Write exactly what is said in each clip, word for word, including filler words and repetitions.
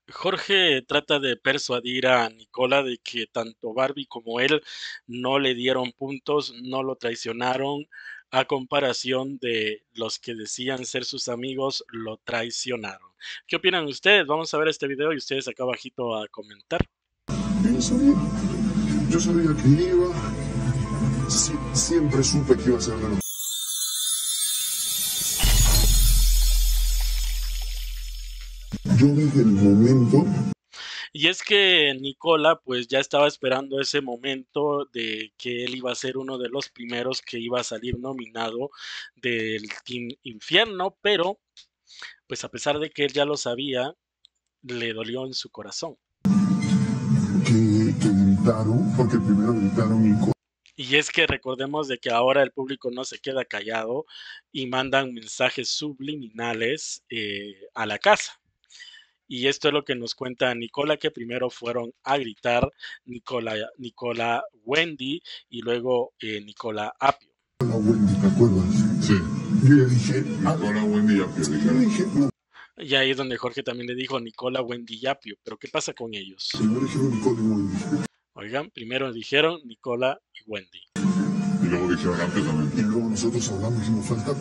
Jorge trata de persuadir a Nicola de que tanto Barbie como él no le dieron puntos, no lo traicionaron, a comparación de los que decían ser sus amigos, lo traicionaron. ¿Qué opinan ustedes? Vamos a ver este video y ustedes acá abajito a comentar. Yo sabía, yo sabía que iba, sí, siempre supe que iba a ser de los... Yo desde el momento... Y es que Nicola pues ya estaba esperando ese momento de que él iba a ser uno de los primeros que iba a salir nominado del Team Infierno, pero pues a pesar de que él ya lo sabía, le dolió en su corazón. Que, que gritaron, porque primero gritaron y... Y es que recordemos de que ahora el público no se queda callado y mandan mensajes subliminales eh, a la casa. Y esto es lo que nos cuenta Nicola, que primero fueron a gritar Nicola, Nicola Wendy y luego eh, Nicola Apio. Nicola Wendy, ¿te acuerdas? Sí. Yo le dije... Nicola Wendy y Apio. Yo le dije, no. Y ahí es donde Jorge también le dijo Nicola, Wendy y Apio. Pero ¿qué pasa con ellos? Primero dijeron Nicola y Wendy. Oigan, primero dijeron Nicola y Wendy. Y luego dijeron Apio también. Y luego nosotros hablamos y nos falta...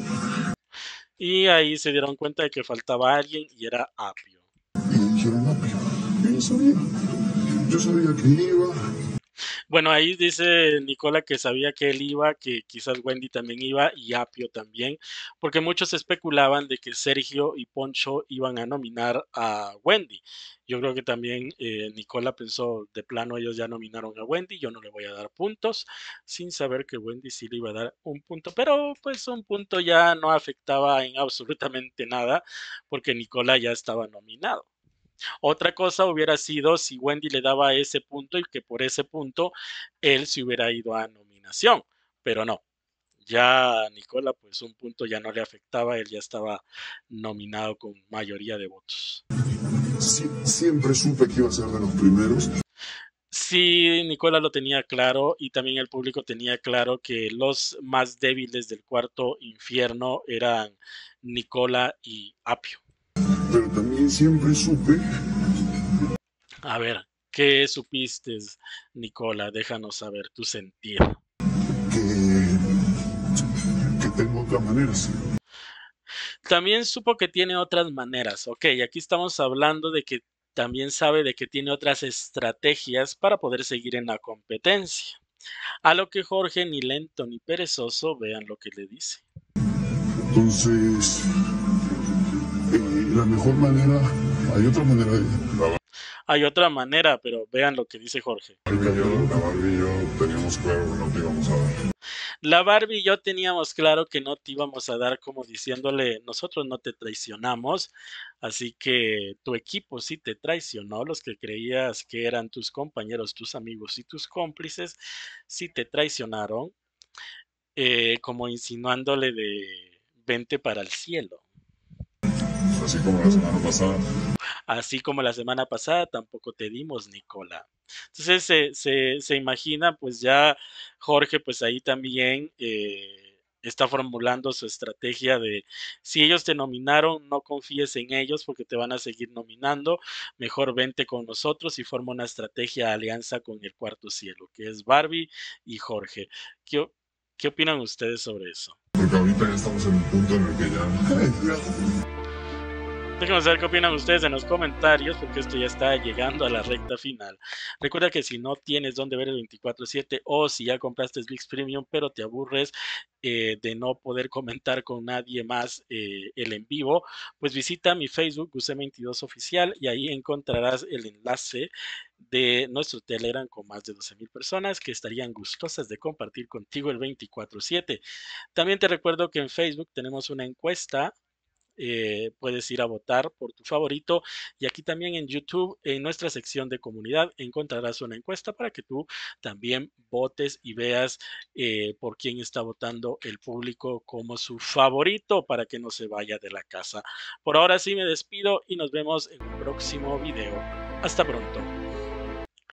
Y ahí se dieron cuenta de que faltaba alguien y era Apio. Y dijeron Apio. Y yo sabía, yo sabía que iba... Bueno, ahí dice Nicola que sabía que él iba, que quizás Wendy también iba y Apio también, porque muchos especulaban de que Sergio y Poncho iban a nominar a Wendy. Yo creo que también eh, Nicola pensó, de plano ellos ya nominaron a Wendy, yo no le voy a dar puntos, sin saber que Wendy sí le iba a dar un punto, pero pues un punto ya no afectaba en absolutamente nada, porque Nicola ya estaba nominado. Otra cosa hubiera sido si Wendy le daba ese punto y que por ese punto él se hubiera ido a nominación, pero no. Ya a Nicola, pues un punto ya no le afectaba, él ya estaba nominado con mayoría de votos. Sí, siempre supe que iba a ser de los primeros. Sí, Nicola lo tenía claro y también el público tenía claro que los más débiles del cuarto infierno eran Nicola y Apio. Pero también siempre supe... A ver, ¿qué supiste, Nicola? Déjanos saber tu sentir. Que, que tengo otras maneras. También supo que tiene otras maneras. Ok, aquí estamos hablando de que también sabe de que tiene otras estrategias para poder seguir en la competencia. A lo que Jorge, ni lento ni perezoso, vean lo que le dice. Entonces, eh, la mejor manera, hay otra manera de... Hay otra manera, pero vean lo que dice Jorge. La Barbie y yo, la Barbie y yo teníamos claro que no te íbamos a dar. La Barbie y yo teníamos claro que no te íbamos a dar, como diciéndole, nosotros no te traicionamos, así que tu equipo sí te traicionó, los que creías que eran tus compañeros, tus amigos y tus cómplices, sí te traicionaron, eh, como insinuándole de vente para el cielo. Así como la semana pasada. Así como la semana pasada tampoco te dimos, Nicola. Entonces se, se, se imagina, pues ya Jorge, pues ahí también eh, está formulando su estrategia de si ellos te nominaron, no confíes en ellos porque te van a seguir nominando, mejor vente con nosotros y forma una estrategia de alianza con el cuarto cielo, que es Barbie y Jorge. ¿Qué, qué opinan ustedes sobre eso? Porque ahorita ya estamos en un punto en el que ya... Déjenme saber qué opinan ustedes en los comentarios, porque esto ya está llegando a la recta final. Recuerda que si no tienes dónde ver el veinticuatro siete o si ya compraste ViX Premium, pero te aburres eh, de no poder comentar con nadie más eh, el en vivo, pues visita mi Facebook, Guse veintidós Oficial, y ahí encontrarás el enlace de nuestro Telegram con más de doce mil personas que estarían gustosas de compartir contigo el veinticuatro siete. También te recuerdo que en Facebook tenemos una encuesta. Eh, puedes ir a votar por tu favorito y aquí también en YouTube, en nuestra sección de comunidad, encontrarás una encuesta para que tú también votes y veas eh, por quién está votando el público como su favorito para que no se vaya de la casa. Por ahora sí me despido y nos vemos en un próximo video. Hasta pronto.